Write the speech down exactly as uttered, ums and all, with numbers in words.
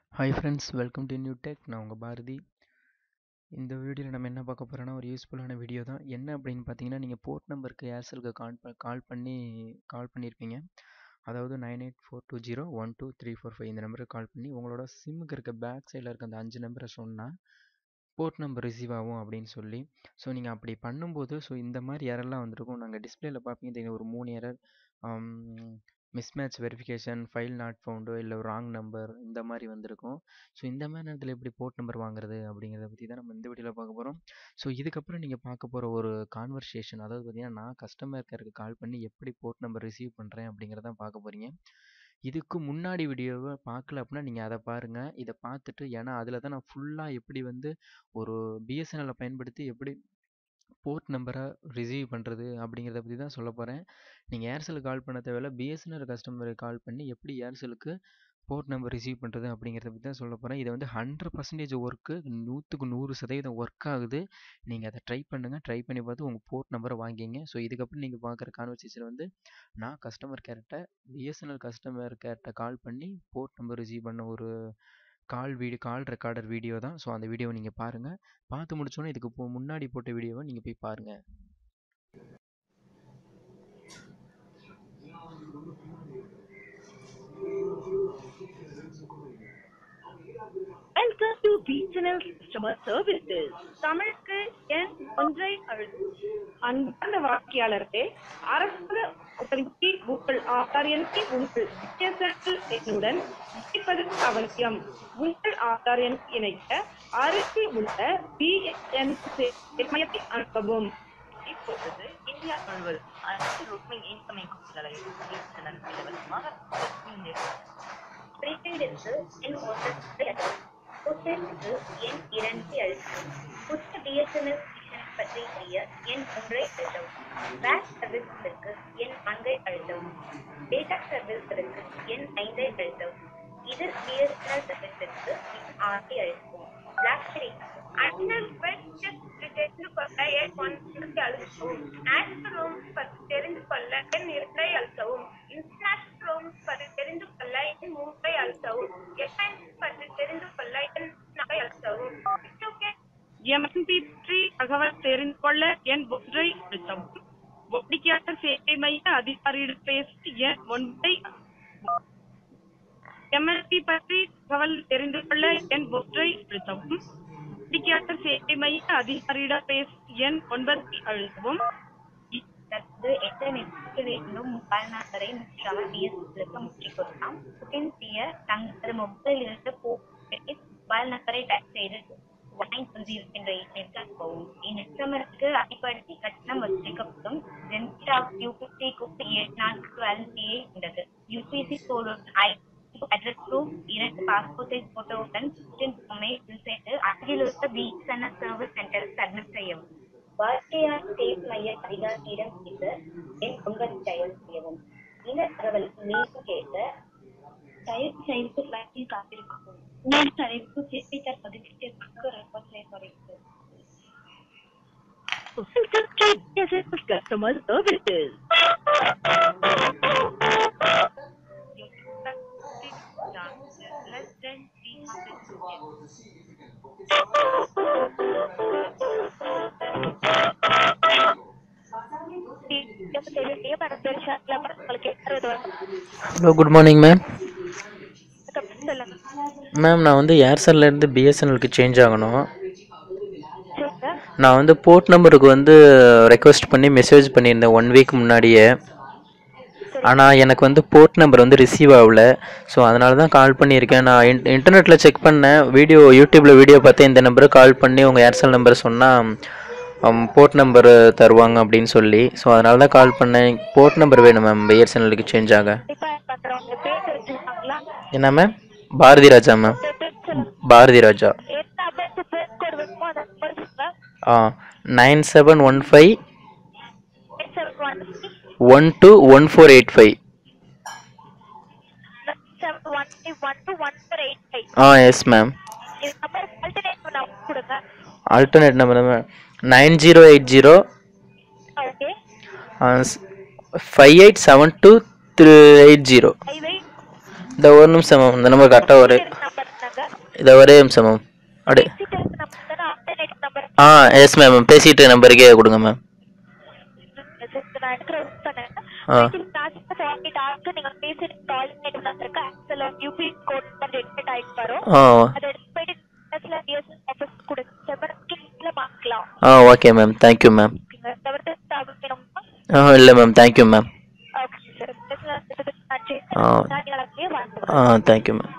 Hi friends, welcome to new tech. நான் உங்கள் பாரதி. இந்த வீடியோவில் நம்ம என்ன பார்க்க போகிறோன்னா, ஒரு யூஸ்ஃபுல்லான வீடியோ தான். என்ன அப்படின்னு பார்த்தீங்கன்னா, நீங்கள் போர்ட் நம்பருக்கு ஏர்செலுக்கு கால் ப கால் பண்ணி கால் பண்ணியிருப்பீங்க. அதாவது nine eight four two zero one two three four five இந்த நம்பருக்கு கால் பண்ணி உங்களோட சிம்முக்கு இருக்க பேக் சைடில் இருக்க அந்த அஞ்சு நம்பரை சொன்னால் போர்ட் நம்பர் ரிசீவ் ஆகும் அப்படின்னு சொல்லி. ஸோ நீங்கள் அப்படி பண்ணும்போது ஸோ இந்த மாதிரி எரர்லாம் வந்திருக்கும். நாங்கள் டிஸ்பிளேயில் பார்ப்பீங்க தெரியும், ஒரு மூணு error, mismatch verification, file not found, இல்லை ஒரு ராங் நம்பர், இந்த மாதிரி வந்திருக்கும். ஸோ இந்த மாதிரி நேரத்தில் எப்படி போர்ட் நம்பர் வாங்குறது அப்படிங்கிறத பற்றி தான் நம்ம இந்த வீடியோவில் பார்க்க போகிறோம். ஸோ இதுக்கப்புறம் நீங்கள் பார்க்க போகிற ஒரு கான்வர்சேஷன், அதாவது பார்த்தீங்கன்னா நான் கஸ்டமர் கேருக்கு கால் பண்ணி எப்படி போர்ட் நம்பர் ரிசீவ் பண்ணுறேன் அப்படிங்கிறதான் பார்க்க போகிறீங்க. இதுக்கு முன்னாடி வீடியோவை பார்க்கல அப்படின்னா நீங்கள் அதை பாருங்கள். இதை பார்த்துட்டு, ஏன்னா அதில் தான் நான் ஃபுல்லாக எப்படி வந்து ஒரு பிஎஸ்என்எல்லை பயன்படுத்தி எப்படி போர்ட் நம்பரை ரிசீவ் பண்ணுறது அப்படிங்கிறத பற்றி தான் சொல்ல போகிறேன். நீங்கள் ஏர்செலுக்கு கால் பண்ண தேவையில்ல, பிஎஸ்என்எல் கஸ்டமருக்கு கால் பண்ணி எப்படி ஏர்செலுக்கு போர்ட் நம்பர் ரிசீவ் பண்ணுறது அப்படிங்கிறத பற்றி தான் சொல்ல போகிறேன். இதை வந்து ஹண்ட்ரட் பர்சன்டேஜ் ஒர்க்கு, நூற்றுக்கு நூறு சதவீதம் ஒர்க் ஆகுது. நீங்கள் அதை ட்ரை பண்ணுங்கள். ட்ரை பண்ணி பார்த்து உங்கள் போர்ட் நம்பரை வாங்கிங்க. ஸோ இதுக்கப்புறம் நீங்கள் பார்க்குற கான்வர்சேஷன் வந்து நான் கஸ்டமர் கேர்கிட்ட பிஎஸ்என்எல் கஸ்டமர் கேர்கிட்ட கால் பண்ணி போர்ட் நம்பர் ரிசீவ் பண்ண ஒரு call video call recorder video தான். ஸோ அந்த வீடியோவை நீங்கள் பாருங்கள். பார்த்து முடிச்சோன்னே இதுக்கு போ முன்னாடி போட்ட வீடியோவை நீங்கள் போய் பாருங்கள். Welcome to B Channel Customer Services. தமிழுக்கு எண் ஒன்றை அழுத்தும். அன்பார்ந்த வாடிக்கையாளர்களே, அரசு உதவிக்கு உங்கள் ஆதார் எண்ணை உங்கள் பிஎஸ்என்எல் எண்ணுடன் இணைப்பது அவசியம். உங்கள் ஆதார் எண் இணைக்க அருகில் உள்ள பிஎஸ்என்எல் மையத்தை அனுப்பவும். இப்பொழுது இந்தியா முழுவதும் அனைத்து ரோமிங் இன்கமிங் கூட்டங்களை பிஎஸ்என்எல் இலவசமாக ப்ரீபெய்டிற்கு எண் ஒன்றை அழுத்தவும். புத்தகத்துக்கு எண் இரண்டை அழுத்தவும். புத்த பிஎஸ்என்எல் பற்றி அறிய எண் ஒன்றை அழுத்தவும். பேக் சர்வீஸ்களுக்கு எண் நான்கை அழுத்தவும். டேட்டா சர்வீஸ்களுக்கு எண் ஐந்தை அழுத்தவும். இது பிஎஸ்என்எல் சர்வீஸிற்கு எண் ஆறை அழுத்தவும். பிளாக்பெரி தெரிந்து கொள்ள எண் ஒன்றை அழுத்தவும். நேஷனல் ரோம் பற்றி தெரிந்து கொள்ள எண் இரண்டை அழுத்தவும். இன்டர்நேஷனல் ரோம் பற்றி தெரிந்து கொள்ள எண் மூன்றை அழுத்தவும். எஸ்ஐஎன்சி பற்றி தெரிந்து கொள்ள எண் நான்கை அழுத்தவும். எம்என்பி பற்றி தகவல் தெரிந்து கொள்ள எண் ஒன்றை அழுத்தவும். வாடிக்கையாளர் சேவை மைய அதிகாரியிடம் பேசி எண் ஒன்றை எம்என்பி பற்றி தகவல் தெரிந்து கொள்ள எண் ஒன்றை அழுத்தவும். வாடிக்கையாளர் சேவை மைய அதிகாரியிடம் பேசி எண் ஒன்பதை அழுத்தவும். தற்போது எந்த நிறுவனம் மொபைல் நம்பரை முற்றாக பிஎஸ்என்எலுக்கு முற்றிக் கொடுக்கலாம். புக்கிங் செய்ய தங்களது மொபைலில் இருந்து மொபைல் நம்பரை டைப் செய்து என்ற எண்ணிற்கு அனுப்பவும். இந்நிறுவனத்திற்கு அடிப்படை கட்டணம் வசூலிக்கப்படும். யூபிசி கோட் ஏழு நான்கு டுவெல்சியை கொண்டது. யூபிசி கோடுடன் அட்ரஸ் ப்ரூஃப், இரண்டு பாஸ்போர்ட் சைஸ் போட்டோவுடன் செய்து அருகில் உள்ள பிஎஸ்என்எல் சர்வீஸ் சென்டருக்கு சப்மிட் செய்யவும். வாடிக்கையாளர் சேவை மைய அதிகாரியிடம் பேச எண் ஒன்பது டயல் செய்யவும். இந்த தகவல் மேலும் கேட்க தயவு செய்து லைனில் காத்திருக்கவும். உங்கள் தலைப்பு சேவை பதிவிட்டிற்கு ரெக்கார்ட் செய்யப்படுகிறது. Customer services. Less than three hundred seconds. Hello, good morning ma'am. Ma'am, நான் வந்து ஏர்செல்லேருந்து பிஎஸ்என்எலுக்கு சேஞ்ச் ஆகணும். நான் வந்து போர்ட் நம்பருக்கு வந்து ரெக்வெஸ்ட் பண்ணி மெசேஜ் பண்ணியிருந்தேன் ஒன் வீக் முன்னாடியே. ஆனால் எனக்கு வந்து போர்ட் நம்பர் வந்து ரிசீவ் ஆகல. ஸோ அதனால தான் கால் பண்ணியிருக்கேன். நான் இன் இன்டர்நெட்டில் செக் பண்ணேன், வீடியோ யூடியூப்பில் வீடியோ பார்த்தேன். இந்த நம்பருக்கு கால் பண்ணி உங்கள் ஏர்செல் நம்பர் சொன்னால் போர்ட் நம்பர் தருவாங்க அப்படின்னு சொல்லி. ஸோ அதனால தான் கால் பண்ணேன். போர்ட் நம்பர் வேணும் மேம் பிஎஸ்என்எலுக்கு சேஞ்ச் ஆக. என்ன மேம்? பாரதி ராஜா மேம். பாரதி ராஜா. ஆ nine seven one five one two one four eight five. ஆ yes ma'am. Alternate number ma'am nine zero eight zero five eight seven two three eight zero. இந்த ஒரு நிமிஷம் ma'am, இந்த number கரெக்டாக ஒரு இதை ஒரே நிமிஷம் மேம். அப்படியே ஆ எஸ் மேம், பேசிட்டு நம்பருக்கே கொடுங்க மேம். ஆ ஆ ஓகே மேம், தேங்க்யூ மேம். ஆ இல்லை மேம், தேங்க்யூ மேம். ஆ ஆ தேங்க்யூ மேம்.